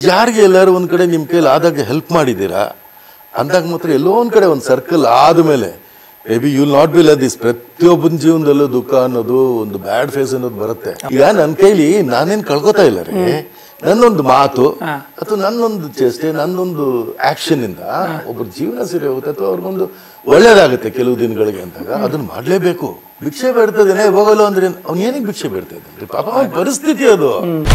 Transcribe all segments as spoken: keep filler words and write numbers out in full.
ಯಾರಿಗೆ ಎಲ್ಲರೂ ಒಂದು ಕಡೆ ನಿಮ್ಮ ಕೈಲಿ ಆದಾಗ ಹೆಲ್ಪ್ ಮಾಡಿದ್ದೀರಾ ಅಂದಾಗ ಮಾತ್ರ ಎಲ್ಲೋ ಒಂದು ಕಡೆ ಒಂದು ಸರ್ಕಲ್ ಆದಮೇಲೆ maybe you will not be like this. ಪ್ರತಿಯೊಬ್ಬನ ಜೀವನದಲ್ಲೂ ದುಃಖ ಅನ್ನೋದು, ಒಂದು ಬ್ಯಾಡ್ ಫೇಸ್ ಅನ್ನೋದು ಬರುತ್ತೆ. ಈಗ ನನ್ನ ಕೈಲಿ ನಾನೇನು ಕಳ್ಕೊತಾ ಇಲ್ಲ ರೀ, ನನ್ನೊಂದು ಮಾತು ಅಥವಾ ನನ್ನೊಂದು ಚೇಷ್ಟೆ, ನನ್ನೊಂದು ಆಕ್ಷನ್ ಇಂದ ಒಬ್ಬರ ಜೀವನ ಸರಿ ಹೋಗುತ್ತೆ ಅಥವಾ ಅವ್ರಿಗೊಂದು ಒಳ್ಳೇದಾಗುತ್ತೆ ಕೆಲವು ದಿನಗಳಿಗೆ ಅಂತಾಗ ಅದನ್ನ ಮಾಡಲೇಬೇಕು. ಭಿಕ್ಷೆ ಬೇಡ್ತದೇನೆ ಹೋಗಲ್ಲ ಅಂದ್ರೆ ಅವ್ನು ಏನಕ್ಕೆ ಭಿಕ್ಷೆ ಬೇಡ್ತಾ ಇದ್ದಾನೆ? ಪಾಪ ಅವನ ಪರಿಸ್ಥಿತಿ ಅದು.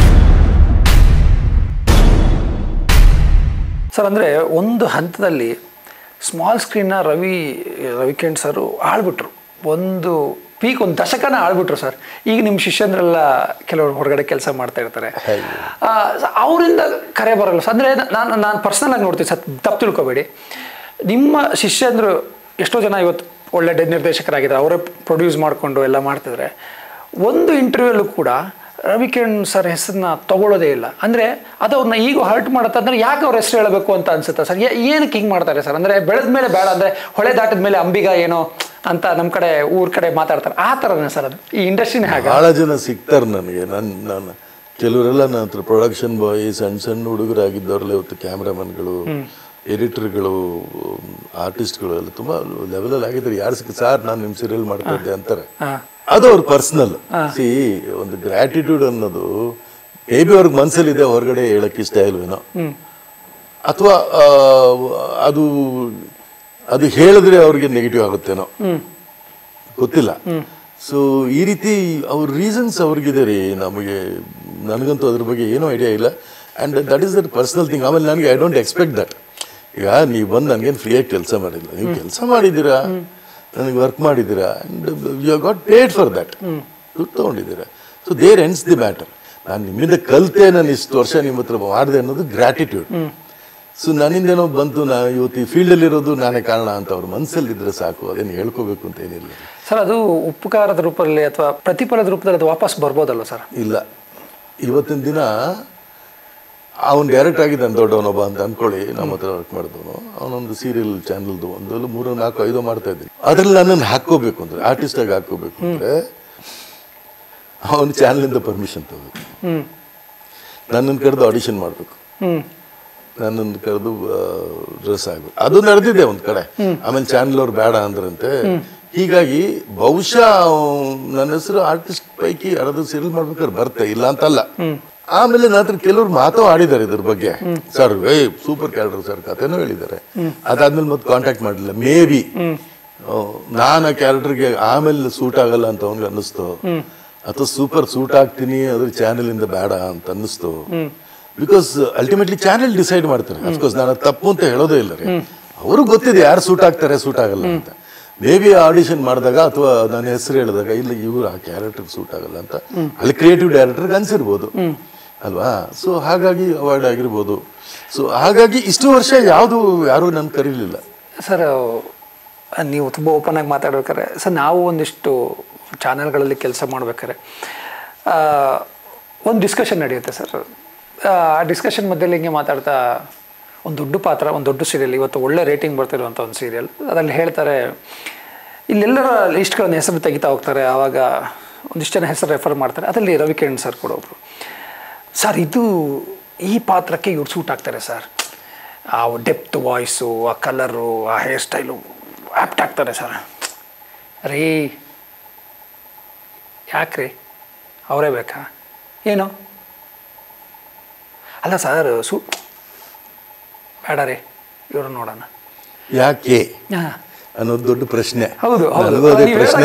ಸರ್ ಅಂದರೆ ಒಂದು ಹಂತದಲ್ಲಿ ಸ್ಮಾಲ್ ಸ್ಕ್ರೀನ್ನ ರವಿ ರವಿಕಿರಣ್ ಸರ್ ಆಳ್ಬಿಟ್ರು, ಒಂದು ಪೀಕ್ ಒಂದು ದಶಕನ ಆಳ್ಬಿಟ್ರು ಸರ್. ಈಗ ನಿಮ್ಮ ಶಿಷ್ಯಂದ್ರೆಲ್ಲ ಕೆಲವರು ಹೊರಗಡೆ ಕೆಲಸ ಮಾಡ್ತಾ ಇರ್ತಾರೆ, ಅವರಿಂದ ಕರೆ ಬರಲ್ಲ ಸರ್. ಅಂದರೆ ನಾನು ನಾನು ಪರ್ಸ್ನಲ್ ಆಗಿ ನೋಡ್ತೀನಿ ಸರ್, ತಪ್ಪು ತಿಳ್ಕೊಬೇಡಿ. ನಿಮ್ಮ ಶಿಷ್ಯಂದ್ರು ಎಷ್ಟೋ ಜನ ಇವತ್ತು ಒಳ್ಳೆ ನಿರ್ದೇಶಕರಾಗಿದ್ದಾರೆ, ಅವರೇ ಪ್ರೊಡ್ಯೂಸ್ ಮಾಡಿಕೊಂಡು ಎಲ್ಲ ಮಾಡ್ತಿದ್ರೆ ಒಂದು ಇಂಟರ್ವ್ಯೂಲ್ಲೂ ಕೂಡ ರವಿಕಿರಣ್ ಸರ್ ಹೆಸರನ್ನ ತಗೊಳ್ಳೋದೇ ಇಲ್ಲ. ಅಂದರೆ ಅದು ಅವ್ರನ್ನ ಈಗ ಹರ್ಟ್ ಮಾಡುತ್ತೆ. ಅಂದರೆ ಯಾಕೆ ಅವ್ರ ಹೆಸರು ಹೇಳಬೇಕು ಅಂತ ಅನ್ಸುತ್ತೆ ಸರ್? ಏನಕ್ಕೆ ಹಿಂಗೆ ಮಾಡ್ತಾರೆ ಸರ್? ಅಂದರೆ ಬೆಳೆದ ಮೇಲೆ ಬೇಡ, ಅಂದರೆ ಹೊಳೆ ದಾಟಿದ ಮೇಲೆ ಅಂಬಿಗ ಏನೋ ಅಂತ ನಮ್ಮ ಕಡೆ ಊರ ಕಡೆ ಮಾತಾಡ್ತಾರೆ, ಆ ಥರನೇ ಸರ್ ಅದು ಈ ಇಂಡಸ್ಟ್ರಿನೇ ಹಾಗೆ. ಭಾಳ ಜನ ಸಿಗ್ತಾರೆ ನನಗೆ. ನನ್ನ ನಾನು ಕೆಲವರೆಲ್ಲ ನನ್ನ ಹತ್ರ ಪ್ರೊಡಕ್ಷನ್ ಬಾಯ್, ಸಣ್ಣ ಸಣ್ಣ ಹುಡುಗರಾಗಿದ್ದವ್ರಲ್ಲ ಇವತ್ತು ಕ್ಯಾಮ್ರಾಮನ್ಗಳು, ಎಡಿಟರ್ಗಳು, ಆರ್ಟಿಸ್ಟ್ಗಳು ಎಲ್ಲ ತುಂಬ ಲೆವೆಲಲ್ಲಿ ಆಗಿದ್ದಾರೆ. ಯಾರು ಸಿಕ್ಕ ಸರ್ ನಾನು ನಿಮ್ಮ ಸೀರಿಯಲ್ ಮಾಡ್ತಾ ಇದ್ದೆ ಅಂತಾರೆ. ಅದು ಅವ್ರ ಪರ್ಸನಲ್. ಸಿ ಒಂದು ಗ್ರ್ಯಾಟಿಟ್ಯೂಡ್ ಅನ್ನೋದು ಮೇ ಬಿ ಅವ್ರಿಗೆ ಮನಸ್ಸಲ್ಲಿದೆ, ಹೊರಗಡೆ ಹೇಳಕ್ಕೆ ಇಷ್ಟ ಇಲ್ವೇನೋ, ಅಥವಾ ಅದು ಅದು ಹೇಳಿದ್ರೆ ಅವ್ರಿಗೆ ನೆಗೆಟಿವ್ ಆಗುತ್ತೇನೋ ಗೊತ್ತಿಲ್ಲ. ಸೊ ಈ ರೀತಿ ಅವ್ರ ರೀಸನ್ಸ್ ಅವ್ರಿಗಿದೆ ರೀ. ನಮಗೆ ನನಗಂತೂ ಅದ್ರ ಬಗ್ಗೆ ಏನೂ ಐಡಿಯಾ ಇಲ್ಲ. And that is that personal thing. ಆಮೇಲೆ ನನಗೆ ಐ ಡೋಂಟ್ ಎಕ್ಸ್ಪೆಕ್ಟ್ ದಟ್. ಈಗ ನೀವು ಬಂದು ನನಗೇನು ಫ್ರೀಯಾಗಿ ಕೆಲಸ ಮಾಡಿಲ್ಲ, ನೀವು ಕೆಲಸ ಮಾಡಿದ್ದೀರಾ, ನನಗೆ ವರ್ಕ್ ಮಾಡಿದ್ದೀರಾ, and you have got paid for that, ದುಡ್ಡು ತೊಗೊಂಡಿದ್ದೀರಾ. So there ends the matter. ನಾನು ನಿಮ್ಮಿಂದ ಕಲಿತೆ, ನಾನು ಇಷ್ಟು ವರ್ಷ ನಿಮ್ಮ ಹತ್ರ ಮಾಡಿದೆ ಅನ್ನೋದು ಗ್ರ್ಯಾಟಿಟ್ಯೂಡ್. ಸೊ ನನ್ನಿಂದೇನೋ ಬಂತು, ನಾ ಇವತ್ತು ಈ ಫೀಲ್ಡಲ್ಲಿರೋದು ನಾನೇ ಕಾರಣ ಅಂತ ಅವ್ರ ಮನಸ್ಸಲ್ಲಿದ್ದರೆ ಸಾಕು, ಅದೇನು ಹೇಳ್ಕೋಬೇಕು ಅಂತ ಏನಿಲ್ಲ ಸರ್. ಅದು ಉಪಕಾರದ ರೂಪದಲ್ಲಿ ಅಥವಾ ಪ್ರತಿಫಲದ ರೂಪದಲ್ಲಿ ಅದು ವಾಪಸ್ ಬರ್ಬೋದಲ್ಲ ಸರ್? ಇಲ್ಲ. ಇವತ್ತಿನ ದಿನ ಅವನು ಡೈರೆಕ್ಟ್ ಆಗಿದ್ದಾನೆ ದೊಡ್ಡವನೊಬ್ಬ ಅಂತ ಅಂದ್ಕೊಳ್ಳಿ, ನಮ್ಮ ಹತ್ರ ವರ್ಕ್ ಮಾಡಿದವನು. ಅವನೊಂದು ಸೀರಿಯಲ್ ಚಾನಲ್ದು ಒಂದು ಮೂರು ನಾಲ್ಕು ಐದು ಮಾಡ್ತಾ ಇದ್ದೀನಿ. ಅದ್ರಲ್ಲಿ ನನ್ನನ್ನು ಹಾಕ್ಕೋಬೇಕು ಅಂದರೆ, ಆರ್ಟಿಸ್ಟಾಗಿ ಹಾಕ್ಕೋಬೇಕು ಅಂದರೆ ಅವನ ಚಾನಲಿಂದ ಪರ್ಮಿಷನ್ ತಗೋಬೇಕು, ನನ್ನನ್ನು ಕರೆದು ಆಡಿಷನ್ ಮಾಡಬೇಕು, ನನ್ನನ್ನು ಕರೆದು ಡ್ರೆಸ್ ಆಗಬೇಕು. ಅದು ನಡೆದಿದೆ ಒಂದು ಕಡೆ. ಆಮೇಲೆ ಚಾನಲ್ ಅವ್ರು ಬೇಡ ಅಂದ್ರಂತೆ. ಹೀಗಾಗಿ ಬಹುಶಃ ನನ್ನ ಹೆಸರು ಆರ್ಟಿಸ್ಟ್ ಪೈಕಿ ಯಾರಾದ್ರೂ ಸೀರಿಯಲ್ ಮಾಡ್ಬೇಕಾದ್ರೆ ಬರ್ತೆ, ಇಲ್ಲ ಅಂತಲ್ಲ. ಆಮೇಲೆ ನಂತರ ಕೆಲವ್ರು ಮಾತು ಆಡಿದ್ದಾರೆ ಇದ್ರ ಬಗ್ಗೆ. ಸರ್ ಏ ಸೂಪರ್ ಕ್ಯಾರೆಕ್ಟರ್ ಸರ್, ಕಥೆನೂ ಹೇಳಿದ್ದಾರೆ. ಅದಾದ್ಮೇಲೆ ಮತ್ತೆ ಕಾಂಟ್ಯಾಕ್ಟ್ ಮಾಡಲಿಲ್ಲ. ಮೇ ಬಿ ನಾನು ಆ ಕ್ಯಾರೆಕ್ಟರ್ಗೆ ಆಮೇಲೆ ಸೂಟ್ ಆಗಲ್ಲ ಅಂತ ಅವ್ನಿಗೆ ಅನ್ನಿಸ್ತು, ಅಥವಾ ಸೂಪರ್ ಸೂಟ್ ಆಗ್ತೀನಿ ಅದ್ರ ಚಾನೆಲ್ ಇಂದ ಬೇಡ ಅಂತ ಅನ್ನಿಸ್ತು. ಬಿಕಾಸ್ ಅಲ್ಟಿಮೇಟ್ಲಿ ಚಾನೆಲ್ ಡಿಸೈಡ್ ಮಾಡ್ತಾರೆ. ಅಫ್ಕೋರ್ಸ್ ನಾನು ತಪ್ಪು ಅಂತ ಹೇಳೋದೇ ಇಲ್ಲ ರೀ, ಅವ್ರಿಗೆ ಗೊತ್ತಿದೆ ಯಾರು ಸೂಟ್ ಆಗ್ತಾರೆ ಸೂಟ್ ಆಗಲ್ಲ ಅಂತ. ಮೇ ಬಿ ಆಡಿಷನ್ ಮಾಡಿದಾಗ ಅಥವಾ ನನ್ನ ಹೆಸರು ಹೇಳಿದಾಗ ಇಲ್ಲ ಇವ್ರು ಆ ಕ್ಯಾರೆಕ್ಟರ್ ಸೂಟ್ ಆಗಲ್ಲ ಅಂತ ಅಲ್ಲಿ ಕ್ರಿಯೇಟಿವ್ ಡೈರೆಕ್ಟರ್ಗೆ ಅನ್ಸಿರ್ಬೋದು ಅಲ್ವಾ. ಸೊ ಹಾಗಾಗಿ ಅವಾರ್ಡ್ ಆಗಿರ್ಬೋದು. ಸೊ ಹಾಗಾಗಿ ಇಷ್ಟು ವರ್ಷ ಯಾವುದು ಯಾರೂ ನನ್ನ ಕರೀಲಿಲ್ಲ ಸರ್. ನೀವು ತುಂಬ ಓಪನ್ ಆಗಿ ಮಾತಾಡ್ಬೇಕಾರೆ ಸರ್, ನಾವು ಒಂದಿಷ್ಟು ಚಾನೆಲ್ಗಳಲ್ಲಿ ಕೆಲಸ ಮಾಡ್ಬೇಕಾರೆ ಒಂದು ಡಿಸ್ಕಷನ್ ನಡೆಯುತ್ತೆ ಸರ್. ಆ ಡಿಸ್ಕಷನ್ ಮಧ್ಯದಲ್ಲಿ ಹಿಂಗೆ ಮಾತಾಡ್ತಾ ಒಂದು ದೊಡ್ಡ ಪಾತ್ರ, ಒಂದು ದೊಡ್ಡ ಸೀರಿಯಲ್, ಇವತ್ತು ಒಳ್ಳೆ ರೇಟಿಂಗ್ ಬರ್ತಿರುವಂಥ ಒಂದು ಸೀರಿಯಲ್, ಅದರಲ್ಲಿ ಹೇಳ್ತಾರೆ ಇಲ್ಲೆಲ್ಲರ ಲಿಸ್ಟ್ಗಳನ್ನು ಹೆಸರು ತೆಗಿತಾ ಹೋಗ್ತಾರೆ. ಆವಾಗ ಒಂದಿಷ್ಟು ಜನ ಹೆಸರು ರೆಫರ್ ಮಾಡ್ತಾರೆ. ಅದರಲ್ಲಿ ರವಿಕಿರಣ್ ಸರ್ ಕೂಡ ಒಬ್ಬರು. ಸರ್ ಇದು ಈ ಪಾತ್ರಕ್ಕೆ ಇವ್ರು ಸೂಟ್ ಆಗ್ತಾರೆ ಸರ್, ಆ ಡೆಪ್ತ್ ವಾಯ್ಸು, ಆ ಕಲರು, ಆ ಹೇರ್ ಸ್ಟೈಲು ಆ್ಯಪ್ಟ್ ಆಗ್ತಾರೆ ಸರ್. ರೀ ಯಾಕ್ರಿ ಅವರೇ ಬೇಕಾ ಏನು? ಅಲ್ಲ ಸರ್ ಸೂ ಬೇಡ ರೀ ಇವರು ನೋಡೋಣ ಯಾಕೆ ಅನ್ನೋದು ದೊಡ್ಡ ಪ್ರಶ್ನೆ. ಹೌದು ಅದೇ ಪ್ರಶ್ನೆ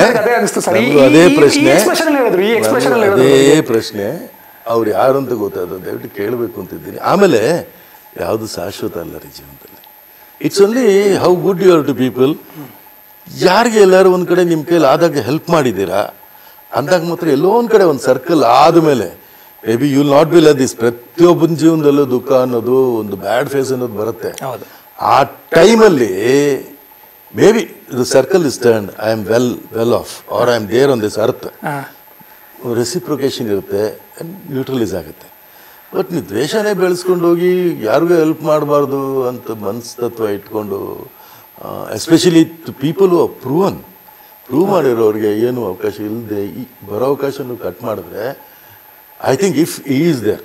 ಅದೇ ಪ್ರಶ್ನೆ ಅವ್ರು ಯಾರು ಅಂತ ಗೊತ್ತಾದ ದಯವಿಟ್ಟು ಕೇಳಬೇಕು ಅಂತಿದ್ದೀನಿ. ಆಮೇಲೆ ಯಾವುದು ಶಾಶ್ವತ ಅಲ್ಲ ರೀ ಜೀವನದಲ್ಲಿ. It's only how good you are to people. ಯಾರಿಗೆ ಎಲ್ಲರೂ ಒಂದು ಕಡೆ ನಿಮ್ಮ ಕೈಲಿ ಆದಾಗ ಹೆಲ್ಪ್ ಮಾಡಿದ್ದೀರಾ ಅಂದಾಗ ಮಾತ್ರ ಎಲ್ಲೋ ಒಂದು ಕಡೆ ಒಂದು ಸರ್ಕಲ್ ಆದಮೇಲೆ maybe you will not be like this. ಪ್ರತಿಯೊಬ್ಬನ ಜೀವನದಲ್ಲೂ ದುಃಖ ಅನ್ನೋದು, ಒಂದು ಬ್ಯಾಡ್ ಫೇಸ್ ಅನ್ನೋದು ಬರುತ್ತೆ. ಆ ಟೈಮಲ್ಲಿ maybe the circle is turn, I am well well off or I am there on this earth. Reciprocation ಇರುತ್ತೆ, ನ್ಯೂಟ್ರಲೈಸ್ ಆಗುತ್ತೆ. ಬಟ್ ನೀವು ದ್ವೇಷನೇ ಬೆಳೆಸ್ಕೊಂಡು ಹೋಗಿ ಯಾರಿಗೂ ಹೆಲ್ಪ್ ಮಾಡಬಾರ್ದು ಅಂತ ಮನಸ್ತತ್ವ ಇಟ್ಕೊಂಡು, especially to people who proven prove ಮಾಡಿರೋರಿಗೆ ಏನು ಅವಕಾಶ ಇಲ್ಲದೆ ಈ ಬರೋ ಅವಕಾಶನೂ ಕಟ್ ಮಾಡಿದ್ರೆ, ಐ ಥಿಂಕ್ ಇಫ್ ಈ is there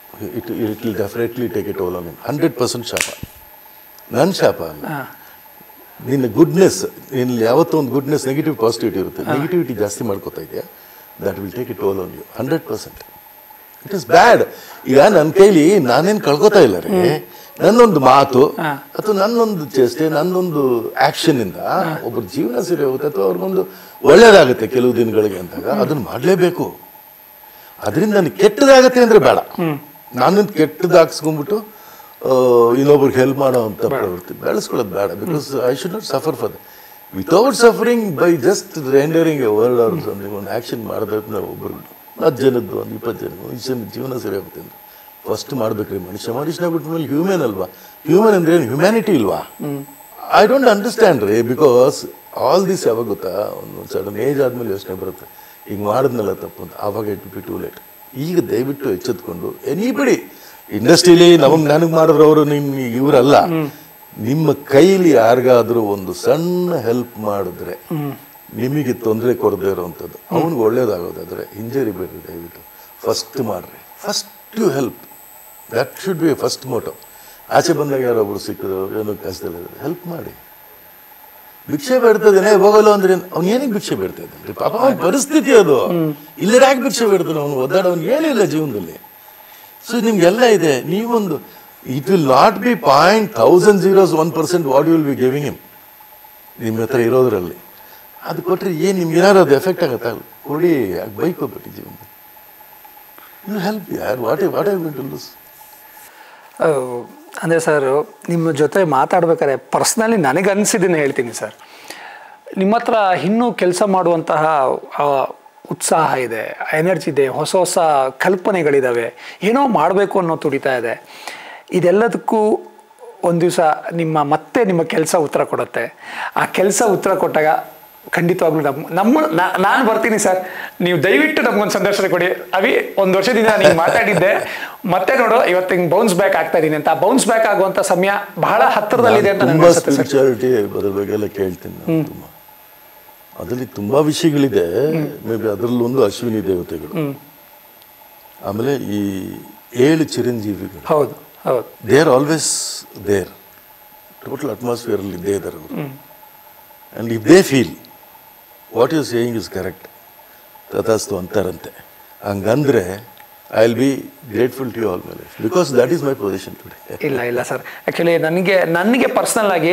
it it will definitely take it all on him hundred percent ಶಾಪ ನನ್ನ ಶಾಪ ಅಲ್ಲ ನಿನ್ನ ಗುಡ್ನೆಸ್ ನಿನ್ನ ಯಾವತ್ತೂ ಒಂದು ಗುಡ್ನೆಸ್ ನೆಗೆಟಿವ್ ಪಾಸಿಟಿವಿಟಿ ಇರುತ್ತೆ ನೆಗೆಟಿವಿಟಿ ಜಾಸ್ತಿ ಮಾಡ್ಕೋತಾ ಇದೆಯಾ that will take it all on you hundred percent it is bad ಈಗ ನನ್ನ ಕೈಲಿ ನಾನೇನು ಕಳ್ಕೊತಾ ಇಲ್ಲ ರೀ ನನ್ನೊಂದು ಮಾತು ಅಥವಾ ನನ್ನೊಂದು ಚೇಷ್ಟೆ ನನ್ನೊಂದು ಆಕ್ಷನ್ ಇಂದ ಒಬ್ಬರ ಜೀವನ ಸರಿ ಹೋಗುತ್ತೆ ಅಥವಾ ಅವ್ರಿಗೊಂದು ಒಳ್ಳೇದಾಗುತ್ತೆ ಕೆಲವು ದಿನಗಳಿಗೆ ಅಂತಾಗ ಅದನ್ನ ಮಾಡಲೇಬೇಕು ಅದರಿಂದ ನನಗೆ ಕೆಟ್ಟದಾಗತ್ತೆ ಅಂದ್ರೆ ಬೇಡ ನಾನು ಕೆಟ್ಟದಾಕ್ಸ್ಕೊಂಡ್ಬಿಟ್ಟು ಇನ್ನೊಬ್ರಿಗೆ ಹೆಲ್ಪ್ ಮಾಡೋ ಅಂತ ಪ್ರವೃತ್ತಿ ಬೆಳೆಸ್ಕೊಳ್ಳೋದು ಬೇಡ because I should not suffer for without suffering by just rendering a word or something ಒಂದು ಆ್ಯಕ್ಷನ್ ಮಾಡಿದ್ರೆ ನಾವು ಒಬ್ಬರು ಹತ್ತು ಜನದ್ದು ಒಂದು ಇಪ್ಪತ್ತು ಜನದ್ದು ಮನುಷ್ಯನ ಜೀವನ ಸರಿ ಆಗುತ್ತೆ ಅಂದ್ರೆ ಫಸ್ಟ್ ಮಾಡ್ಬೇಕ್ರಿ ಮನುಷ್ಯ ಮನುಷ್ಯನ ಬಿಟ್ಟ ಮೇಲೆ ಹ್ಯೂಮನ್ ಅಲ್ವಾ ಹ್ಯೂಮನ್ ಅಂದ್ರೆ ಏನು ಹ್ಯುಮ್ಯಾನಿಟಿ ಇಲ್ವಾ ಐ ಡೋಂಟ್ ಅಂಡರ್ಸ್ಟ್ಯಾಂಡ್ ರೀ ಬಿಕಾಸ್ ಆಲ್ ದಿಸ್ ಯಾವಾಗ ಗೊತ್ತಾ ಒಂದು ಸಡನ್ ಏಜ್ ಆದ್ಮೇಲೆ ಯೋಚನೆ ಬರುತ್ತೆ ಈಗ ಮಾಡಿದ್ನಲ್ಲ ತಪ್ಪು ಅಂತ ಆವಾಗ ಇಟ್ ಬಿ ಟೂ ಲೇಟ್ ಈಗ ದಯವಿಟ್ಟು ಎಚ್ಚೆತ್ಕೊಂಡು ಎನಿಬಡಿ ಇಂಡಸ್ಟ್ರಿಲಿ ನಮಗೆ ನನಗೆ ಮಾಡಿದ್ರವರು ನಿಮ್ಮ ಇವರಲ್ಲ ನಿಮ್ಮ ಕೈಲಿ ಯಾರಿಗಾದ್ರೂ ಒಂದು ಸಣ್ಣ ಹೆಲ್ಪ್ ಮಾಡಿದ್ರೆ ನಿಮಗೆ ತೊಂದರೆ ಕೊಡದೇ ಇರೋವಂಥದ್ದು ಅವ್ನಿಗೆ ಒಳ್ಳೇದಾಗೋದಾದ್ರೆ ಹಿಂಜರಿಬೇಡ್ರಿ ದಯವಿಟ್ಟು ಫಸ್ಟ್ ಮಾಡ್ರಿ first you help that should be first motto ಆಚೆ ಬಂದಾಗ ಯಾರೊಬ್ರು ಸಿಕ್ಕಿದ್ರು ಏನೋ ಕಷ್ಟದಲ್ಲಿ ಹೆಲ್ಪ್ ಮಾಡಿ ಭಿಕ್ಷೆ ಬೇಡ್ತದೇನೆ ಹೋಗಲ್ಲ ಅಂದ್ರೆ ಅವ್ನು ಏನಕ್ಕೆ ಭಿಕ್ಷೆ ಬೇಡ್ತಾ ಇದ್ದಾನೆ ಪಾಪ ಅವನ ಪರಿಸ್ಥಿತಿ ಅದು ಇಲ್ಲದ ಯಾಕೆ ಭಿಕ್ಷೆ ಬೇಡ್ತಾನೆ ಅವನು ಒದ್ದಾಡೋನು ಏನಿಲ್ಲ ಜೀವನದಲ್ಲಿ ಸೊ ನಿಮ್ಗೆಲ್ಲ ಇದೆ ನೀವೊಂದು it will not be point thousand zeros one percent what you will be giving him ನಿಮ್ಮ ಹತ್ರ ಇರೋದ್ರಲ್ಲಿ ಅದು ಕೊಟ್ಟರೆ ಏನು ನಿಮ್ಗೆ ಏನಾದ್ರು ಅದು ಎಫೆಕ್ಟ್ ಆಗುತ್ತೆ ಕೊಡಿ ಯಾಕೆ ಬೈಕ್ ಹೋಗ್ಬಿಟ್ಟು ಜೀವನದಲ್ಲಿ ಯು ಹೆಲ್ಪ್ ಯಾರು what what I going to lose ಅಂದರೆ ಸರ್ ನಿಮ್ಮ ಜೊತೆ ಮಾತಾಡ್ಬೇಕಾದ್ರೆ ಪರ್ಸ್ನಲಿ ನನಗೆ ಅನಿಸಿದ್ದನ್ನು ಹೇಳ್ತೀನಿ ಸರ್ ನಿಮ್ಮ ಹತ್ರ ಇನ್ನೂ ಕೆಲಸ ಮಾಡುವಂತಹ ಉತ್ಸಾಹ ಇದೆ ಎನರ್ಜಿ ಇದೆ ಹೊಸ ಹೊಸ ಕಲ್ಪನೆಗಳಿದ್ದಾವೆ ಏನೋ ಮಾಡಬೇಕು ಅನ್ನೋ ತುಡಿತಾ ಇದೆ ಇದೆಲ್ಲದಕ್ಕೂ ಒಂದು ದಿವಸ ನಿಮ್ಮ ಮತ್ತೆ ನಿಮ್ಮ ಕೆಲಸ ಉತ್ತರ ಕೊಡುತ್ತೆ ಆ ಕೆಲಸ ಉತ್ತರ ಕೊಟ್ಟಾಗ ಖಂಡಿತವಾಗ್ಲೂ ನಮ್ಮ ನಮ್ಮ ನಾನು ಬರ್ತೀನಿ ಸರ್ ನೀವು ದಯವಿಟ್ಟು ನಮ್ಗೊಂದು ಸಂದರ್ಶನ ಕೊಡಿ ಅವಿ ಒಂದು ವರ್ಷದಿಂದ ನಾನು ಹಿಂಗೆ ಮಾತಾಡಿದ್ದೆ ಮತ್ತೆ ನೋಡು ಇವತ್ತು ಹಿಂಗೆ ಬೌನ್ಸ್ ಬ್ಯಾಕ್ ಆಗ್ತಾ ಇದೀನಿ ಅಂತ ಬೌನ್ಸ್ ಬ್ಯಾಕ್ ಆಗುವಂಥ ಸಮಯ ಬಹಳ ಹತ್ತಿರದಲ್ಲಿದೆ ಅಂತ ನನಗೆ ಅನ್ಸುತ್ತೆ ಸರ್ ಸ್ಪಿರಿಚುಯಾಲಿಟಿ ಅದ್ರ ಬಗ್ಗೆ ಎಲ್ಲ ಕೇಳ್ತೀನಿ ತುಂಬ ಅದರಲ್ಲಿ ತುಂಬಾ ವಿಷಯಗಳಿದೆ ಮೇ ಬಿ ಅದರಲ್ಲಿ ಒಂದು ಅಶ್ವಿನಿ ದೇವತೆಗಳು ಆಮೇಲೆ ಈ ಏಳು ಚಿರಂಜೀವಿಗಳು ಹೌದು ಹೌದು they are always there total atmosphere ಅಲ್ಲಿ ಇದ್ದೇ ಇದ್ದಾರೆ ಅವರು and if they feel what you saying is correct ತಥಾಸ್ತು ಅಂತಾರಂತೆ ಹಂಗಂದ್ರೆ I will be grateful to you all my life because that is my position today ಇಲ್ಲ ಇಲ್ಲ ಸರ್ ಆ್ಯಕ್ಚುಲಿ ನನಗೆ ನನಗೆ ಪರ್ಸ್ನಲ್ ಆಗಿ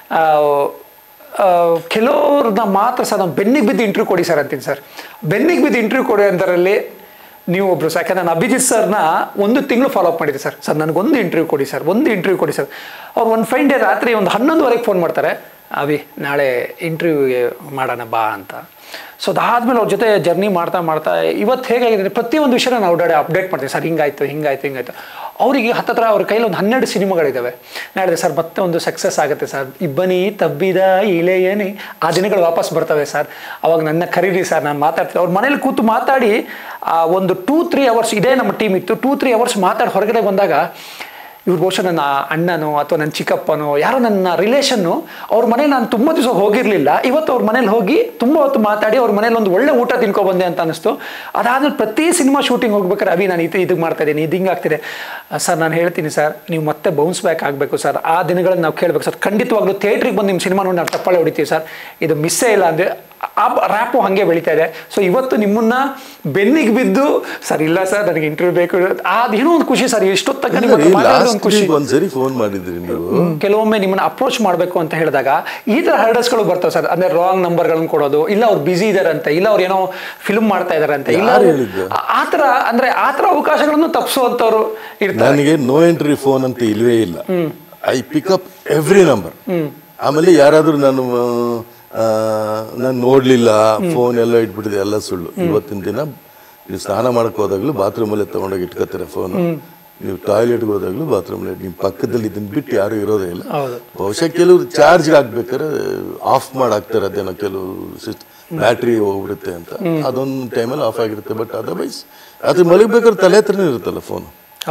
ಕೆಲವ್ರನ್ನ ಮಾತ್ರ ಸರ್ ನಾವು ಬೆನ್ನಿಗೆ ಬಿದ್ದು ಇಂಟರ್ವ್ಯೂ ಕೊಡಿ ಸರ್ ಅಂತೀನಿ ಸರ್ ಬೆನ್ನಿಗೆ ಬಿದ್ದು ಇಂಟರ್ವ್ಯೂ ಕೊಡಿ ಅಂದರಲ್ಲಿ ನೀವು ಒಬ್ರು ಸರ್ ಯಾಕಂದ್ರೆ ನಾನು ಅಭಿಜಿತ್ ಸರ್ನ ಒಂದು ತಿಂಗಳು ಫಾಲೋ ಅಪ್ ಮಾಡಿದ್ದೆ ಸರ್ ಸರ್ ನನಗೊಂದು ಇಂಟರ್ವ್ಯೂ ಕೊಡಿ ಸರ್ ಒಂದು ಇಂಟರ್ವ್ಯೂ ಕೊಡಿ ಸರ್ ಅವ್ರು ಒಂದು ಫೈನ್ ಡೇ ರಾತ್ರಿ ಒಂದು ಹನ್ನೊಂದುವರೆಗೆ ಫೋನ್ ಮಾಡ್ತಾರೆ ಅವಿ ನಾಳೆ ಇಂಟರ್ವ್ಯೂಗೆ ಮಾಡೋಣ ಬಾ ಅಂತ ಸೊ ಅದಾದ್ಮೇಲೆ ಅವ್ರ ಜೊತೆ ಜರ್ನಿ ಮಾಡ್ತಾ ಮಾಡ್ತಾ ಇವತ್ತು ಹೇಗಾಗಿದೆ ಪ್ರತಿಯೊಂದು ವಿಷಯನ ನಾವು ಡಾಡೆ ಅಪ್ಡೇಟ್ ಮಾಡ್ತೀವಿ ಸರ್ ಹಿಂಗಾಯ್ತು ಹಿಂಗಾಯ್ತು ಹಿಂಗಾಯ್ತು ಅವರಿಗೆ ಹತ್ತತ್ರ ಅವ್ರ ಕೈಲಿ ಒಂದು ಹನ್ನೆರಡು ಸಿನಿಮಾಗಳಿದ್ದಾವೆ ನಾಳೆ ಸರ್ ಮತ್ತೆ ಒಂದು ಸಕ್ಸಸ್ ಆಗುತ್ತೆ ಸರ್ ಇಬ್ಬನಿ ತಬ್ಬಿದ ಇಳೆಯನಿ ಆ ದಿನಗಳು ವಾಪಸ್ ಬರ್ತವೆ ಸರ್ ಅವಾಗ ನನ್ನ ಕರೀರಿ ಸರ್ ನಾನು ಮಾತಾಡ್ತೀನಿ ಅವ್ರ ಮನೇಲಿ ಕೂತು ಮಾತಾಡಿ ಒಂದು ಟೂ ತ್ರೀ ಅವರ್ಸ್ ಇದೇ ನಮ್ಮ ಟೀಮ್ ಇತ್ತು ಟೂ ತ್ರೀ ಅವರ್ಸ್ ಮಾತಾಡಿ ಹೊರಗಡೆ ಬಂದಾಗ ಇವ್ರ ಬಹುಶಃ ನನ್ನ ಅಣ್ಣನೋ ಅಥವಾ ನನ್ನ ಚಿಕ್ಕಪ್ಪನೋ ಯಾರೋ ನನ್ನ ರಿಲೇಷನ್ನು ಅವ್ರ ಮನೇಲಿ ನಾನು ತುಂಬ ದಿವಸ ಹೋಗಿರಲಿಲ್ಲ ಇವತ್ತು ಅವ್ರ ಮನೇಲಿ ಹೋಗಿ ತುಂಬ ಹೊತ್ತು ಮಾತಾಡಿ ಅವ್ರ ಮನೇಲಿ ಒಂದು ಒಳ್ಳೆ ಊಟ ತಿನ್ಕೊಬಂದೆ ಅಂತ ಅನಿಸ್ತು ಅದಾದ್ಮೇಲೆ ಪ್ರತಿ ಸಿನಿಮಾ ಶೂಟಿಂಗ್ ಹೋಗ್ಬೇಕಾದ್ರೆ ಅವಿ ನಾನು ಇದು ಇದಕ್ಕೆ ಮಾಡ್ತಾ ಇದ್ದೀನಿ ಇದು ಹಿಂಗೆ ಆಗ್ತಿದೆ ಸರ್ ನಾನು ಹೇಳ್ತೀನಿ ಸರ್ ನೀವು ಮತ್ತೆ ಬೌನ್ಸ್ ಬ್ಯಾಕ್ ಆಗಬೇಕು ಸರ್ ಆ ದಿನಗಳಲ್ಲಿ ನಾವು ಕೇಳಬೇಕು ಸರ್ ಖಂಡಿತವಾಗ್ಲೂ ಥಿಯೇಟ್ರಿಗೆ ಬಂದು ನಿಮ್ಮ ಸಿನಿಮಾ ನೋಡಿ ನಾವು ತಪ್ಪಾಳೆ ಹೊಡಿತೀವಿ ಸರ್ ಇದು ಮಿಸ್ಸೇ ಇಲ್ಲ ಅಂದರೆ ಆ ರ್ಯಾಪು ಹಾಗೆ ಬೆಳೀತಾ ಇದೆ ಸೊ ಇವತ್ತು ನಿಮ್ಮನ್ನ ಬೆನ್ನಿಗೆ ಬಿದ್ದು ಸರ್ ಇಲ್ಲ ಸರ್ ನನಗೆ ಇಂಟರ್ವ್ಯೂ ಬೇಕು ಅದೇನೋ ಒಂದು ಖುಷಿ ಸರ್ ಎಷ್ಟೊತ್ತಕ್ಕ ಒಂದು ಖುಷಿ ಒಂದ್ಸರಿ ಫೋನ್ ಮಾಡಿದ್ರಿ ನೀವು ಕೆಲವೊಮ್ಮೆ ನಿಮ್ಮನ್ನ ಅಪ್ರೋಚ್ ಮಾಡಬೇಕು ಅಂತ ಹೇಳಿದಾಗ ಈ ತರ ಹರ್ಡರ್ಸ್ಗಳು ಬರ್ತವೆ ಸರ್ ಅಂದ್ರೆ ರಾಂಗ್ ನಂಬರ್ಗಳನ್ನು ಕೊಡೋದು ಇಲ್ಲ ಅವ್ರು ಬಿಸಿ ಇದಾರಂತೆ ಇಲ್ಲ ಅವ್ರು ಏನೋ ಫಿಲ್ಮ್ ಮಾಡ್ತಾ ಇದಾರಂತೆ ಇಲ್ಲ ಆತರ ಅಂದ್ರೆ ಆತರ ಅವಕಾಶಗಳನ್ನು ತಪ್ಪಿಸುವಂತವ್ರು ಇರ್ತಾರೆ ನನಗೆ ನೋ ಎಂಟ್ರಿ ಫೋನ್ ಅಂತ ಇಲ್ವೇ ಇಲ್ಲ I pick up every number ಆಮೇಲೆ ಯಾರಾದ್ರೂ ನಾನು ನಾನು ನೋಡ್ಲಿಲ್ಲ ಫೋನ್ ಎಲ್ಲ ಇಟ್ಬಿಟ್ಟಿದೆ ಎಲ್ಲ ಸುಳ್ಳು ಇವತ್ತಿನ ದಿನ ನೀವು ಸ್ನಾನ ಮಾಡಕ್ ಹೋದಾಗ್ಲೂ ಬಾತ್ರೂಮಲ್ಲೇ ತಗೊಂಡೋಗಿ ಇಟ್ಕೋತಾರೆ ಫೋನ್ ನೀವು ಟಾಯ್ಲೆಟ್ಗೆ ಹೋದಾಗ್ಲೂ ಬಾತ್ರೂಮಲ್ಲಿ ನಿಮ್ಮ ಪಕ್ಕದಲ್ಲಿ ಇದನ್ನ ಬಿಟ್ಟು ಯಾರು ಇರೋದೇ ಇಲ್ಲ ಬಹುಶಃ ಕೆಲವರು ಚಾರ್ಜ್ ಹಾಕ್ಬೇಕಾದ್ರೆ ಆಫ್ ಮಾಡಾಕ್ತಾರೆ ಅದೇನೋ ಕೆಲವು ಬ್ಯಾಟ್ರಿ ಹೋಗ್ಬಿಡುತ್ತೆ ಅಂತ ಅದೊಂದು ಟೈಮಲ್ಲಿ ಆಫ್ ಆಗಿರುತ್ತೆ ಬಟ್ ಅದರ್ವೈಸ್ ಅದು ಮಲಗಬೇಕಾದ್ರೆ ತಲೆ ಹತ್ರನೇ ಇರುತ್ತಲ್ಲ ಫೋನ್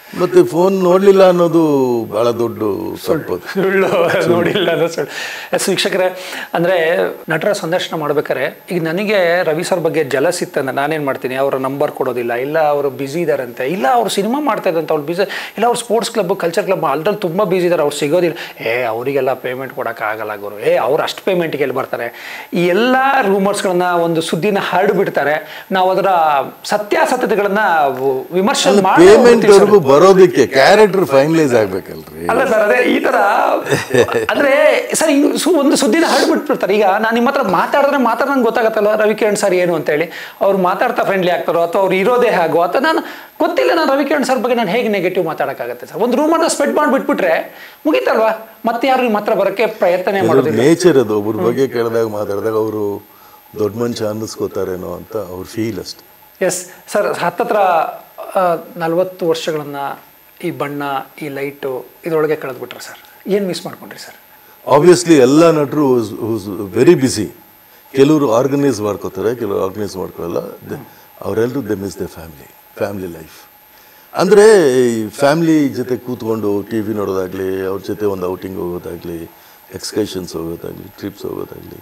ಮತ್ತೆ ಫೋನ್ ನೋಡಲಿಲ್ಲ ಅನ್ನೋದು ಬಹಳ ದೊಡ್ಡ ತಪ್ಪು. ಸುಳ್ಳು ನೋಡಿಲ್ಲ ಅನ್ನೋ ಸುಳ್ಳು. ಎಸ್ ವೀಕ್ಷಕರೇ, ಅಂದರೆ ನಟರ ಸಂದರ್ಶನ ಮಾಡ್ಬೇಕಾದ್ರೆ ಈಗ ನನಗೆ ರವಿ ಸರ್ ಬಗ್ಗೆ ಜಲಸ್ ಇತ್ತಂದ್ರೆ ನಾನೇನು ಮಾಡ್ತೀನಿ, ಅವರ ನಂಬರ್ ಕೊಡೋದಿಲ್ಲ, ಇಲ್ಲ ಅವರು ಬ್ಯುಸಿ ಇದ್ದಾರಂತೆ, ಇಲ್ಲ ಅವ್ರು ಸಿನಿಮಾ ಮಾಡ್ತಾ ಇದ್ದಂತೆ ಅವ್ರು ಬ್ಯುಸಿ, ಇಲ್ಲ ಅವ್ರು ಸ್ಪೋರ್ಟ್ಸ್ ಕ್ಲಬ್ ಕಲ್ಚರ್ ಕ್ಲಬ್ ಅದ್ರಲ್ಲಿ ತುಂಬ ಬ್ಯುಸಿ ಇದ್ದಾರೆ, ಅವ್ರು ಸಿಗೋದಿಲ್ಲ, ಏ ಅವರಿಗೆಲ್ಲ ಪೇಮೆಂಟ್ ಕೊಡೋಕ್ಕಾಗಲ್ಲ ಗುರು, ಏ ಅವ್ರು ಅಷ್ಟು ಪೇಮೆಂಟ್ಗೆ ಎಲ್ಲಿ ಬರ್ತಾರೆ, ಈ ಎಲ್ಲ ರೂಮರ್ಸ್ಗಳನ್ನ ಒಂದು ಸುದ್ದಿನ ಹರಡ್ಬಿಡ್ತಾರೆ. ನಾವು ಅದರ ಸತ್ಯಾಸತ್ಯತೆಗಳನ್ನ ವಿಮರ್ಶೆ ಮಾಡಿ ಬರೋದಕ್ಕೆ ಕ್ಯಾರೆಕ್ಟರ್ ಫೈನಲೈಸ್ ಆಗ್ಬೇಕಲ್ರಿ. ಅಲ್ಲ ಸರ್, ಅದೇ ಈ ತರ ಅಂದ್ರೆ ಸರ್ ಒಂದು ಸುದ್ದಿನ ಹರಡ್ಬಿಟ್ಬಿಡ್ತಾರೆ. ಈಗ ನಾನು ನಿಮ್ಮ ಹತ್ರ ಮಾತಾಡಿದ್ರೆ ಮಾತ್ರ ನಂಗೆ ಗೊತ್ತಾಗತ್ತಲ್ಲ ರವಿ ಕಿರಣ್ ಸರ್ ಏನು ಅಂತೇಳಿ, ಅವ್ರು ಮಾತಾಡ್ತಾ ಫ್ರೆಂಡ್ಲಿ ಆಗ್ತಾರೋ ಅಥವಾ ಅವ್ರು ಇರೋದೇ ಹಾಗೋ ಅಥವಾ ನಾನು ಗೊತ್ತಿಲ್ಲ, ನಾನು ರವಿ ಕಿರಣ್ ಸರ್ ಬಗ್ಗೆ ನಾನು ಹೇಗೆ ನೆಗೆಟಿವ್ ಮಾತಾಡೋಕ್ಕಾಗತ್ತೆ ಸರ್? ಒಂದು ರೂಮನ್ನ ಸ್ಪ್ರೆಡ್ ಮಾಡಿಬಿಟ್ಬಿಟ್ರೆ ಮುಗೀತಲ್ವಾ, ಮತ್ತೆ ಯಾರು ನಿಮ್ಮ ಹತ್ರ ಬರೋಕ್ಕೆ ಪ್ರಯತ್ನ ಮಾಡೋದಿಲ್ಲ. ನೇಚರ್ ಅದು, ಒಬ್ಬರ ಬಗ್ಗೆ ಕೇಳಿದಾಗ ಮಾತಾಡಿದಾಗ ಅವರು ದೊಡ್ಡ ಮನುಷ್ಯ ಅನ್ನಿಸ್ಕೋತಾರೇನೋ ಅಂತ ಅವ್ರ ಫೀಲ್ ಅಷ್ಟೆ. ಎಸ್ ಸರ್, ಹತ್ತತ್ರ ನಲ್ವತ್ತು ವರ್ಷಗಳನ್ನ ಈ ಬಣ್ಣ ಈ ಲೈಟು ಇದರೊಳಗೆ ಕಳೆದ್ಬಿಟ್ರೆ ಸರ್, ಏನು ಮಿಸ್ ಮಾಡ್ಕೊಂಡ್ರಿ ಸರ್? ಆಬ್ವಿಯಸ್ಲಿ ಎಲ್ಲ ನಟರು ವೆರಿ ಬ್ಯುಸಿ. ಕೆಲವರು ಆರ್ಗನೈಸ್ ಮಾಡ್ಕೋತಾರೆ, ಕೆಲವರು ಆರ್ಗನೈಸ್ ಮಾಡ್ಕೊಳ್ಳಲ್ಲ. ಅವರೆಲ್ಲರೂ they miss the family family life. ಅಂದರೆ ಫ್ಯಾಮಿಲಿ ಜೊತೆ ಕೂತ್ಕೊಂಡು ಟಿ ವಿ ನೋಡೋದಾಗಲಿ, ಅವ್ರ ಜೊತೆ ಒಂದು ಔಟಿಂಗ್ ಹೋಗೋದಾಗಲಿ, ಎಕ್ಸ್ಕರ್ಷನ್ಸ್ ಹೋಗೋದಾಗಲಿ, ಟ್ರಿಪ್ಸ್ ಹೋಗೋದಾಗಲಿ,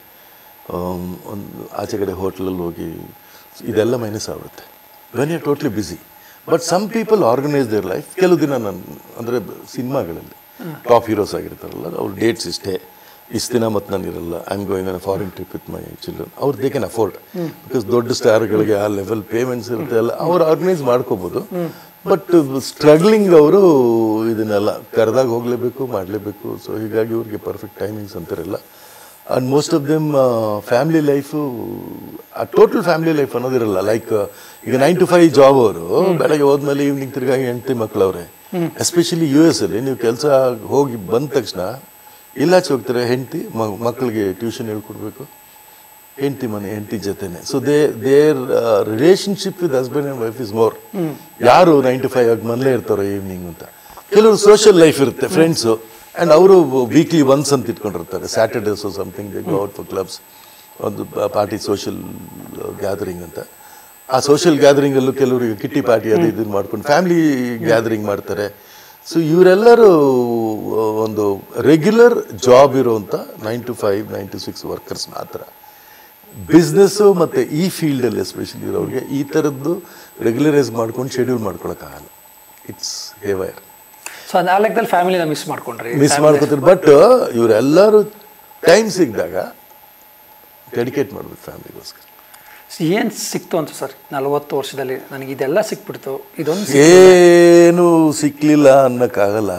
ಒಂದು ಆಚೆ ಕಡೆ ಹೋಟ್ಲಲ್ಲಿ ಹೋಗಿ, ಇದೆಲ್ಲ ಮೈನಸ್ ಆಗುತ್ತೆ when you are totally busy. But some people organise their life. ಕೆಲವು ದಿನ ನಾನು ಅಂದರೆ ಸಿನಿಮಾಗಳಲ್ಲಿ ಟಾಪ್ ಹೀರೋಸ್ ಆಗಿರ್ತಾರಲ್ಲ, ಅವ್ರ ಡೇಟ್ಸ್ ಇಷ್ಟೇ, ಇಷ್ಟು ದಿನ ಮತ್ತು ನಾನು ಇರಲ್ಲ, I am going on a foreign trip with my children. ಅವ್ರು ದೇ ಕ್ಯಾನ್ ಅಫೋರ್ಡ್, ಬಿಕಾಸ್ ದೊಡ್ಡ ಸ್ಟಾರ್ಗಳಿಗೆ ಆ ಲೆವೆಲ್ ಪೇಮೆಂಟ್ಸ್ ಇರುತ್ತೆ ಎಲ್ಲ, ಅವ್ರು ಆರ್ಗನೈಸ್ ಮಾಡ್ಕೋಬೋದು. ಬಟ್ ಸ್ಟ್ರಗ್ಲಿಂಗ್ ಅವರು ಇದನ್ನೆಲ್ಲ ಕರೆದಾಗ ಹೋಗಲೇಬೇಕು, ಮಾಡಲೇಬೇಕು. ಸೊ ಹೀಗಾಗಿ ಇವ್ರಿಗೆ ಪರ್ಫೆಕ್ಟ್ ಟೈಮಿಂಗ್ಸ್ ಅಂತಾರಲ್ಲ. And most of them family life, ಆ ಟೋಟಲ್ ಫ್ಯಾಮಿಲಿ ಲೈಫ್ ಅನ್ನೋದಿರಲ್ಲ. ಲೈಕ್ ಈಗ ನೈನ್ ಟು ಫೈವ್ ಜಾಬ್ ಅವರು ಬೆಳಗ್ಗೆ ಹೋದ್ಮೇಲೆ ಈವ್ನಿಂಗ್ ತಿರ್ಗಾಗಿ ಹೆಂಡತಿ ಮಕ್ಕಳವ್ರೆ. ಎಸ್ಪೆಷಲಿ ಯು ಎಸ್ ಅಲ್ಲಿ ನೀವು ಕೆಲಸ ಹೋಗಿ ಬಂದ ತಕ್ಷಣ ಇಲ್ಲಾಚೆ ಹೋಗ್ತಾರೆ, ಹೆಂಡತಿ ಮಕ್ಕಳಿಗೆ ಟ್ಯೂಷನ್ ಹೇಳ್ಕೊಡ್ಬೇಕು, ಹೆಂಡತಿ ಮನೆ ಹೆಂಡತಿ ಜೊತೆನೆ. So they their relationship with husband and wife is more. ಯಾರು ನೈನ್ ಟು ಫೈವ್ ಆಗಿ ಮನೇಲೇ ಇರ್ತಾರೋ ಈವ್ನಿಂಗ್ ಅಂತ. ಕೆಲವರು ಸೋಷಿಯಲ್ ಲೈಫ್ ಇರುತ್ತೆ, ಫ್ರೆಂಡ್ಸು, ಆ್ಯಂಡ್ ಅವರು ವೀಕ್ಲಿ ಒನ್ಸ್ ಅಂತ ಇಟ್ಕೊಂಡಿರ್ತಾರೆ, Saturdays something they go out for clubs, ಒಂದು ಪಾರ್ಟಿ ಸೋಷಿಯಲ್ ಗ್ಯಾದರಿಂಗ್ ಅಂತ. ಆ ಸೋಷಿಯಲ್ ಗ್ಯಾದರಿಂಗಲ್ಲೂ ಕೆಲವರಿಗೆ ಕಿಟ್ಟಿ ಪಾರ್ಟಿ ಅದು ಇದನ್ನು ಮಾಡ್ಕೊಂಡು ಫ್ಯಾಮಿಲಿ ಗ್ಯಾದರಿಂಗ್ ಮಾಡ್ತಾರೆ. ಸೊ ಇವರೆಲ್ಲರೂ ಒಂದು ರೆಗ್ಯುಲರ್ ಜಾಬ್ ಇರೋವಂಥ nine to five nine to six workers ಮಾತ್ರ. ಬಿಸ್ನೆಸ್ಸು ಮತ್ತು ಈ ಫೀಲ್ಡಲ್ಲಿ ಎಸ್ಪೆಷಲಿ ಇರೋರಿಗೆ ಈ ಥರದ್ದು ರೆಗ್ಯುಲರೈಸ್ ಮಾಡ್ಕೊಂಡು ಶೆಡ್ಯೂಲ್ ಮಾಡ್ಕೊಳಕ್ಕಾಗಲ್ಲ. It's haywire. ಸೊ ಆ ಲೆಕ್ಕದಲ್ಲಿ ಫ್ಯಾಮಿಲಿನ ಮಿಸ್ ಮಾಡ್ಕೊಂಡ್ರಿ ಮಿಸ್ ಮಾಡ್ಕೊತಾರೆ. ಬಟ್ ಇವರೆಲ್ಲರೂ ಟೈಮ್ ಸಿಕ್ಕಿದಾಗ ಡೆಡಿಕೇಟ್ ಮಾಡ್ಬೇಕು ಫ್ಯಾಮಿಲಿಗೋಸ್ಕರ. ಏನು ಸಿಕ್ತು ಅಂತ ಸರ್ ನಲವತ್ತು ವರ್ಷದಲ್ಲಿ ನನಗೆ ಇದೆಲ್ಲ ಸಿಕ್ಬಿಡ್ತು, ಇದೊಂದು ಏನು ಸಿಕ್ಕಲಿಲ್ಲ ಅನ್ನೋಕ್ಕಾಗಲ್ಲ.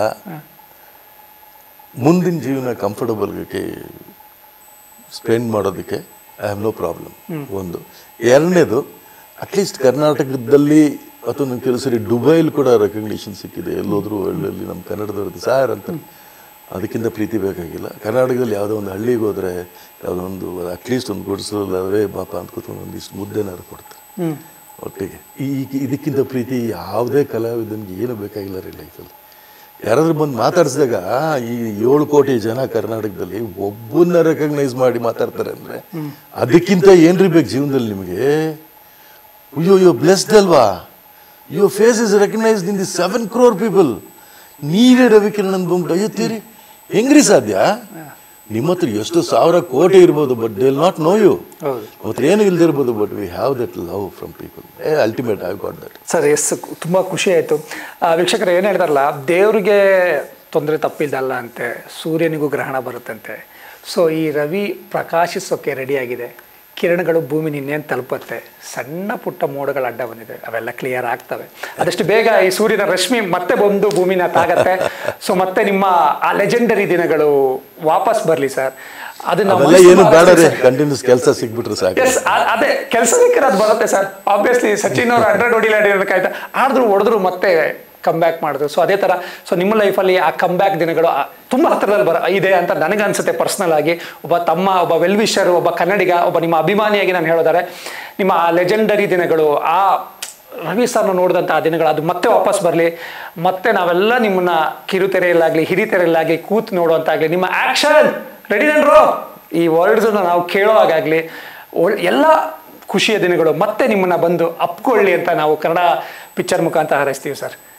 ಮುಂದಿನ ಜೀವನ ಕಂಫರ್ಟಬಲ್ಗೆ ಸ್ಪೆಂಡ್ ಮಾಡೋದಕ್ಕೆ ಐ ಹ್ಯಾವ್ ನೋ ಪ್ರಾಬ್ಲಮ್. ಒಂದು. ಎರಡನೇದು, ಅಟ್ಲೀಸ್ಟ್ ಕರ್ನಾಟಕದಲ್ಲಿ ಅಥವಾ ನನ್ನ ಕೆಲವು ಸರಿ ದುಬೈಲಿ ಕೂಡ ರೆಕಗ್ನಿಷನ್ ಸಿಕ್ಕಿದೆ. ಎಲ್ಲೋದ್ರೂ ಒಳ್ಳೆಯಲ್ಲಿ ನಮ್ಮ ಕನ್ನಡದವ್ರದ್ದು ಸಾರ್ ಅಂತ. ಅದಕ್ಕಿಂತ ಪ್ರೀತಿ ಬೇಕಾಗಿಲ್ಲ. ಕರ್ನಾಟಕದಲ್ಲಿ ಯಾವುದೋ ಒಂದು ಹಳ್ಳಿಗೆ ಹೋದರೆ ಯಾವುದೋ ಒಂದು ಅಟ್ಲೀಸ್ಟ್ ಒಂದು ಗುಡಿಸಲೇ ಪಾಪ ಅಂತ ಕೂತ್ಕೊಂಡು ಒಂದಿಷ್ಟು ಮುದ್ದೆನಾರು ಕೊಡ್ತಾರೆ ಒಟ್ಟಿಗೆ. ಈ ಇದಕ್ಕಿಂತ ಪ್ರೀತಿ ಯಾವುದೇ ಕಲಾವಿದನಿಗೆ ಏನು ಬೇಕಾಗಿಲ್ಲ ರೀ ಲೈಫಲ್ಲಿ. ಯಾರಾದ್ರೂ ಬಂದು ಮಾತಾಡಿಸಿದಾಗ ಈ ಏಳು ಕೋಟಿ ಜನ ಕರ್ನಾಟಕದಲ್ಲಿ ಒಬ್ಬನ್ನ ರೆಕಗ್ನೈಸ್ ಮಾಡಿ ಮಾತಾಡ್ತಾರೆ ಅಂದರೆ ಅದಕ್ಕಿಂತ ಏನ್ರಿ ಬೇಕು ಜೀವನದಲ್ಲಿ ನಿಮಗೆ? ಅಯ್ಯೋ ಅಯ್ಯೋ ಬ್ಲೆಸ್ಡ್ ಅಲ್ವಾ? Your face is recognised in the seven crore people. ನೀವೇ ರವಿ ಕಿರಣ್ ಅಂದ್ಬಿಟ್ಟು ಅಯ್ಯುತ್ತೀರಿ, ಹೆಂಗ್ರಿ ಸಾಧ್ಯ? ನಿಮ್ಮ ಹತ್ರ ಎಷ್ಟು ಸಾವಿರ ಕೋಟಿ ಇರ್ಬೋದು, but they will not know you. ಮತ್ತೆ ಏನು ಇಲ್ದಿರ್ಬೋದು, but we have that love from people. ಏ ultimate I got that. Sir yes, ತುಂಬ ಖುಷಿ ಆಯಿತು. ವೀಕ್ಷಕರು ಏನು ಹೇಳ್ತಾರಲ್ಲ, ದೇವರಿಗೆ ತೊಂದರೆ ತಪ್ಪಿದ್ದಲ್ಲ ಅಂತೆ, ಸೂರ್ಯನಿಗೂ ಗ್ರಹಣ ಬರುತ್ತಂತೆ. ಸೊ ಈ ರವಿ ಪ್ರಕಾಶಿಸೋಕ್ಕೆ ರೆಡಿಯಾಗಿದೆ. ಕಿರಣಗಳು ಭೂಮಿ ನಿನ್ನೇನು ತಲುಪುತ್ತೆ. ಸಣ್ಣ ಪುಟ್ಟ ಮೋಡಗಳು ಅಡ್ಡ ಬಂದಿದೆ, ಅವೆಲ್ಲ ಕ್ಲಿಯರ್ ಆಗ್ತವೆ. ಅದಷ್ಟು ಬೇಗ ಈ ಸೂರ್ಯನ ರಶ್ಮಿ ಮತ್ತೆ ಬಂದು ಭೂಮಿನ ತಾಗತ್ತೆ. ಸೊ ಮತ್ತೆ ನಿಮ್ಮ ಆ ಲೆಜೆಂಡರಿ ದಿನಗಳು ವಾಪಸ್ ಬರಲಿ ಸರ್. ಅದನ್ನ ಏನು ಬೇಡ ರೀ, ಕಂಟಿನ್ಯೂಸ್ ಕೆಲಸ ಸಿಕ್ಬಿಟ್ರೆ ಸಾಕು. ಎಸ್, ಅದೇ ಕೆಲಸ ಸಿಕ್ಕರೆ ಅದು ಬರುತ್ತೆ ಸರ್. ಆಬ್ವಿಯಸ್ಲಿ ಸಚಿನ್ ಅವರು ಹಂಡ್ರೆಡ್ ಹೊಡಿಲ್ಲ ಆಯ್ತಾ, ಆಡಿದ್ರು ಹೊಡೆದ್ರು ಮತ್ತೆ ಕಮ್ ಬ್ಯಾಕ್ ಮಾಡಿದ್ರು. ಸೊ ಅದೇ ಥರ ಸೊ ನಿಮ್ಮ ಲೈಫಲ್ಲಿ ಆ ಕಮ್ ಬ್ಯಾಕ್ ದಿನಗಳು ತುಂಬ ಹತ್ತಿರದಲ್ಲಿ ಬರ ಇದೆ ಅಂತ ನನಗನ್ಸುತ್ತೆ ಪರ್ಸ್ನಲ್ ಆಗಿ. ಒಬ್ಬ ತಮ್ಮ, ಒಬ್ಬ ವೆಲ್ ವಿಷರ್, ಒಬ್ಬ ಕನ್ನಡಿಗ, ಒಬ್ಬ ನಿಮ್ಮ ಅಭಿಮಾನಿಯಾಗಿ ನಾನು ಹೇಳೋದಾರೆ, ನಿಮ್ಮ ಆ ಲೆಜೆಂಡರಿ ದಿನಗಳು, ಆ ರವಿ ಸರ್ನ ನೋಡಿದಂಥ ಆ ದಿನಗಳು ಅದು ಮತ್ತೆ ವಾಪಸ್ ಬರಲಿ. ಮತ್ತೆ ನಾವೆಲ್ಲ ನಿಮ್ಮನ್ನ ಕಿರುತೆರೆಯಲ್ಲಾಗಲಿ ಹಿರಿತೆರೆಯಲ್ಲಾಗಲಿ ಕೂತು ನೋಡುವಂತಾಗಲಿ, ನಿಮ್ಮ ಆ್ಯಕ್ಷನ್ ರೆಡಿ ನನ್ರು ಈ ವರ್ಡ್ಸನ್ನು ನಾವು ಕೇಳೋ ಹಾಗಾಗಲಿ, ಒಳ್ಳೆ ಎಲ್ಲ ಖುಷಿಯ ದಿನಗಳು ಮತ್ತೆ ನಿಮ್ಮನ್ನು ಬಂದು ಅಪ್ಕೊಳ್ಳಿ ಅಂತ ನಾವು ಕನ್ನಡ ಪಿಕ್ಚರ್ ಮುಖಾಂತರ ಹಾರೈಸ್ತೀವಿ sir.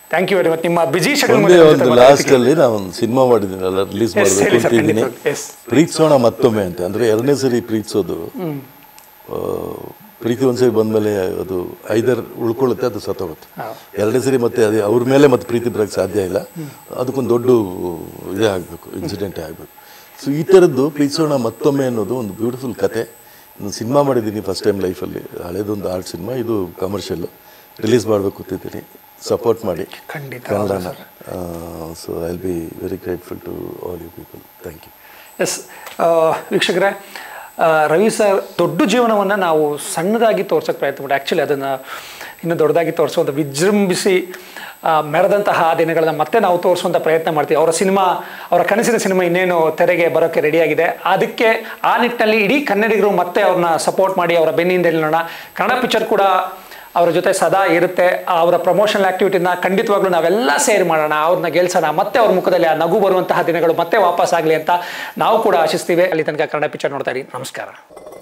Thank you very much. ನಿಮ್ಮ ಬಿಜಿ ಒಂದೇ ಒಂದು ಲಾಸ್ಟ್ ಅಲ್ಲಿ ನಾನು ಒಂದು ಸಿನಿಮಾ ಮಾಡಿದ್ದೀನಿ ಅಲ್ಲ, ರಿಲೀಸ್ ಮಾಡಬೇಕು ಅಂತಿದ್ದೀನಿ, ಪ್ರೀತಿಸೋಣ ಮತ್ತೊಮ್ಮೆ ಅಂತ. ಅಂದ್ರೆ ಎರಡನೇ ಸರಿ ಪ್ರೀತಿಸೋದು, ಪ್ರೀತಿ ಒಂದ್ಸರಿ ಬಂದ್ಮೇಲೆ ಅದು ಐದರ್ ಉಳ್ಕೊಳ್ಳುತ್ತೆ, ಅದು ಸತ್ತೋಗುತ್ತೆ. ಎರಡನೇ ಸರಿ ಮತ್ತೆ ಅದೇ ಅವ್ರ ಮೇಲೆ ಮತ್ತೆ ಪ್ರೀತಿ ಬರೋಕ್ಕೆ ಸಾಧ್ಯ ಇಲ್ಲ, ಅದಕ್ಕೊಂದು ದೊಡ್ಡ ಇದೇ ಆಗಬೇಕು, ಇನ್ಸಿಡೆಂಟೇ ಆಗಬೇಕು. ಸೊ ಈ ಥರದ್ದು ಪ್ರೀತಿಸೋಣ ಮತ್ತೊಮ್ಮೆ ಅನ್ನೋದು ಒಂದು ಬ್ಯೂಟಿಫುಲ್ ಕತೆ. ನಾನು ಸಿನಿಮಾ ಮಾಡಿದ್ದೀನಿ ಫಸ್ಟ್ ಟೈಮ್ ಲೈಫಲ್ಲಿ, ಹಳೇದೊಂದು ಆರ್ಟ್ ಸಿನಿಮಾ, ಇದು ಕಮರ್ಷಿಯಲ್ ರಿಲೀಸ್ ಮಾಡಬೇಕು ಅಂತಿದ್ದೀನಿ. ಸಪೋರ್ಟ್ ಮಾಡಿ ಕನ್ನಡನ. So I will be very grateful to all you people. Thank you. Yes ವೀಕ್ಷಕರೇ, ರವಿ ಸರ್ ದೊಡ್ಡ ಜೀವನವನ್ನು ನಾವು ಸಣ್ಣದಾಗಿ ತೋರ್ಸೋಕ್ಕೆ ಪ್ರಯತ್ನ ಮಾಡಿ, ಆ್ಯಕ್ಚುಲಿ ಅದನ್ನು ಇನ್ನೂ ದೊಡ್ಡದಾಗಿ ತೋರಿಸುವಂಥ ವಿಜೃಂಭಿಸಿ ಮೆರೆದಂತಹ ದಿನಗಳನ್ನು ಮತ್ತೆ ನಾವು ತೋರಿಸುವಂಥ ಪ್ರಯತ್ನ ಮಾಡ್ತೀವಿ. ಅವರ ಸಿನಿಮಾ, ಅವರ ಕನಸಿನ ಸಿನಿಮಾ ಇನ್ನೇನು ತೆರೆಗೆ ಬರೋಕ್ಕೆ ರೆಡಿಯಾಗಿದೆ. ಅದಕ್ಕೆ ಆ ನಿಟ್ಟಿನಲ್ಲಿ ಇಡೀ ಕನ್ನಡಿಗರು ಮತ್ತೆ ಅವ್ರನ್ನ ಸಪೋರ್ಟ್ ಮಾಡಿ, ಅವರ ಬೆನ್ನಿಂದ ನಿಲ್ಲೋಣ. ಕನ್ನಡ ಪಿಕ್ಚರ್ ಕೂಡ ಅವರ ಜೊತೆ ಸದಾ ಇರುತ್ತೆ. ಅವರ ಪ್ರಮೋಷನಲ್ ಆ್ಯಕ್ಟಿವಿಟಿನ ಖಂಡಿತವಾಗ್ಲೂ ನಾವೆಲ್ಲ ಸೇರ್ ಮಾಡೋಣ, ಅವ್ರನ್ನ ಗೆಲ್ಸೋಣ, ಮತ್ತೆ ಅವ್ರ ಮುಖದಲ್ಲಿ ಆ ನಗು ಬರುವಂತಹ ದಿನಗಳು ಮತ್ತೆ ವಾಪಸ್ ಆಗಲಿ ಅಂತ ನಾವು ಕೂಡ ಆಶಿಸ್ತೀವಿ. ಅಲ್ಲಿ ತನಕ ಕನ್ನಡ ಪಿಕ್ಚರ್ ನೋಡ್ತಾ ಇರಿ. ನಮಸ್ಕಾರ.